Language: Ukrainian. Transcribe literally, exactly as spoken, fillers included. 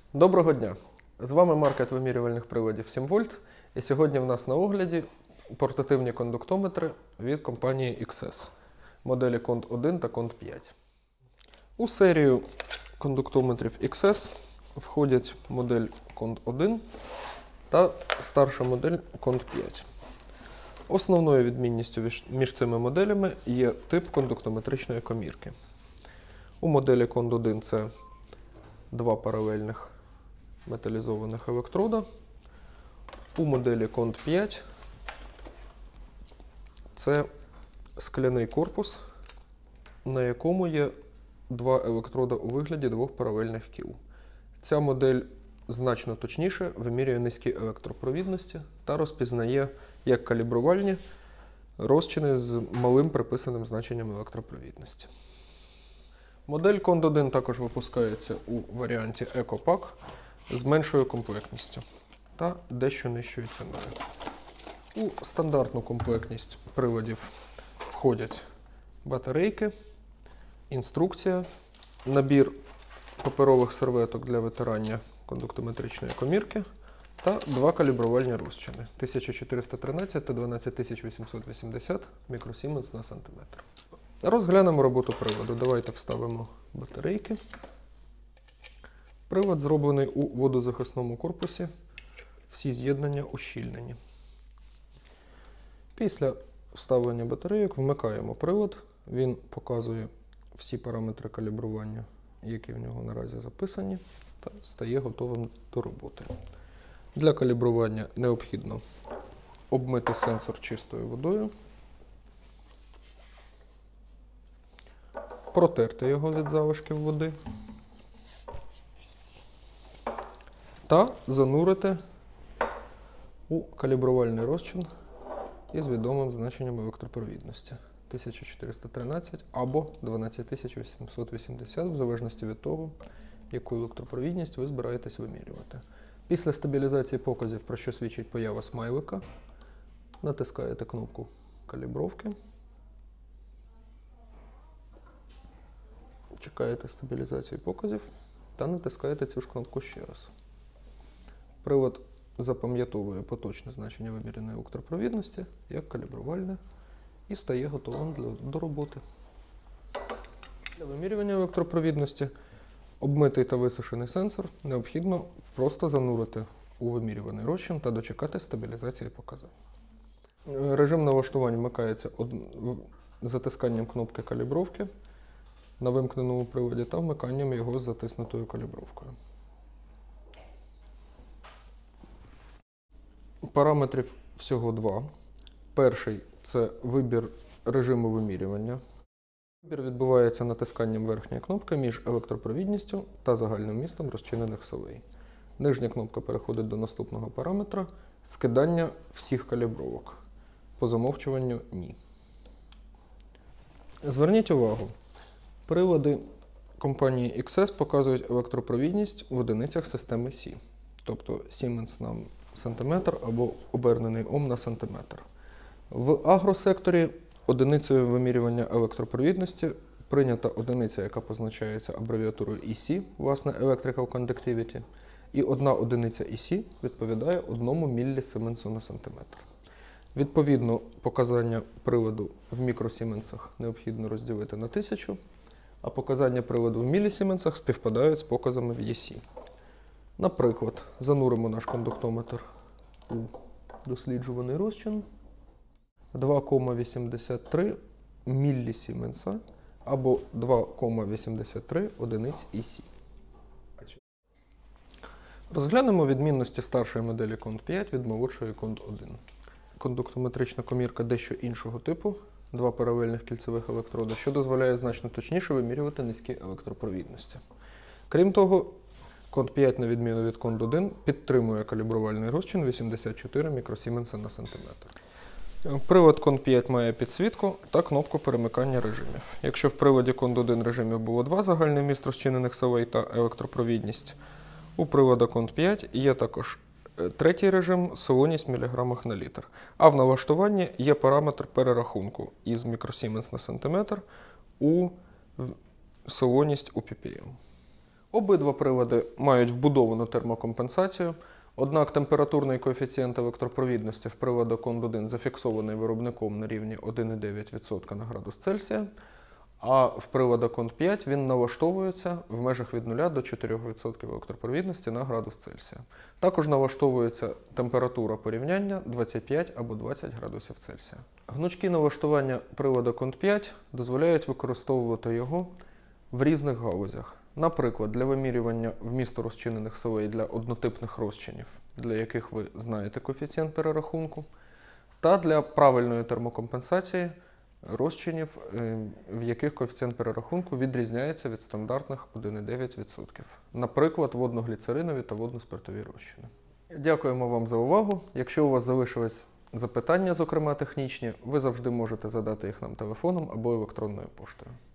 Доброго дня! З вами маркет вимірювальних приладів сім вольт. І сьогодні в нас на огляді портативні кондуктометри від компанії ікс ес. Моделі конт один та конт п'ять. У серію кондуктометрів ікс ес входять модель конт один та старша модель конт п'ять. Основною відмінністю між цими моделями є тип кондуктометричної комірки. У моделі конт один це два паралельних металізованих електрода. У моделі конт п'ять це скляний корпус, на якому є два електрода у вигляді двох паралельних кіл. Ця модель значно точніше вимірює низькі електропровідності та розпізнає як калібрувальні розчини з малим приписаним значенням електропровідності. Модель конт один також випускається у варіанті EcoPack з меншою комплектністю та дещо нижчою ціною. У стандартну комплектність приладів входять батарейки, інструкція, набір паперових серветок для витирання кондуктометричної комірки та два калібрувальні розчини тисяча чотириста тринадцять та дванадцять тисяч вісімсот вісімдесят мікросіменс на сантиметр. Розглянемо роботу приладу. Давайте вставимо батарейки. Прилад зроблений у водозахисному корпусі. Всі з'єднання ущільнені. Після вставлення батарейок вмикаємо прилад. Він показує всі параметри калібрування, які в нього наразі записані, та стає готовим до роботи. Для калібрування необхідно обмити сенсор чистою водою, протерти його від залишків води та занурити у калібрувальний розчин із відомим значенням електропровідності тисяча чотириста тринадцять або дванадцять тисяч вісімсот вісімдесят, в залежності від того, яку електропровідність ви збираєтесь вимірювати. Після стабілізації показів, про що свідчить поява смайлика, натискаєте кнопку калібровки, чекаєте стабілізації показів та натискаєте цю ж кнопку ще раз. Прилад запам'ятовує поточне значення виміреної електропровідності як калібрувальне і стає готовим для, до роботи. Для вимірювання електропровідності обмитий та висушений сенсор необхідно просто занурити у вимірюваний розчин та дочекати стабілізації показів. Режим налаштувань вмикається затисканням кнопки калібровки на вимкненому приладі та вмиканням його з затиснутою калібровкою. Параметрів всього два. Перший – це вибір режиму вимірювання. Вибір відбувається натисканням верхньої кнопки між електропровідністю та загальним містом розчинених солей. Нижня кнопка переходить до наступного параметра – скидання всіх калібровок. По замовчуванню – ні. Зверніть увагу, прилади компанії ікс ес показують електропровідність в одиницях системи Сі, тобто Сіменс на сантиметр або обернений Ом на сантиметр. В агросекторі одиницею вимірювання електропровідності прийнята одиниця, яка позначається абревіатурою і сі, власне, Electrical Conductivity, і одна одиниця і сі відповідає одному міллісіменсу на сантиметр. Відповідно, показання приладу в мікросіменсах необхідно розділити на тисячу, а показання приладу в міллісіменсах співпадають з показами в і сі. Наприклад, зануримо наш кондуктометр у досліджуваний розчин два кома вісімдесят три міллісіменса або два кома вісімдесят три одиниць і сі. Розглянемо відмінності старшої моделі конт п'ять від молодшої конт один. Кондуктометрична комірка дещо іншого типу, два паралельних кільцевих електроди, що дозволяє значно точніше вимірювати низькі електропровідності. Крім того, конт п'ять, на відміну від конт один, підтримує калібрувальний розчин вісімдесят чотири мікросіменса на сантиметр. Прилад конт п'ять має підсвітку та кнопку перемикання режимів. Якщо в приладі конт один режимів було два – загальний міст розчинених солей та електропровідність, у прилада конт п'ять є також третій режим – солоність в міліграмах на літр. А в налаштуванні є параметр перерахунку із мікросіменс на сантиметр у солоність у пі пі ем. Обидва прилади мають вбудовану термокомпенсацію, однак температурний коефіцієнт електропровідності в приладу Конд один зафіксований виробником на рівні один цілих дев'ять десятих відсотка на градус Цельсія, а в приладу Конд п'ять він налаштовується в межах від нуля до чотирьох відсотків електропровідності на градус Цельсія. Також налаштовується температура порівняння двадцять п'ять або двадцять градусів Цельсія. Гнучкі налаштування приладу Конд п'ять дозволяють використовувати його в різних галузях. Наприклад, для вимірювання вмісту розчинених солей для однотипних розчинів, для яких ви знаєте коефіцієнт перерахунку, та для правильної термокомпенсації розчинів, в яких коефіцієнт перерахунку відрізняється від стандартних один цілих дев'ять десятих відсотка. Наприклад, водногліцеринові та водноспиртові розчини. Дякуємо вам за увагу. Якщо у вас залишились запитання, зокрема технічні, ви завжди можете задати їх нам телефоном або електронною поштою.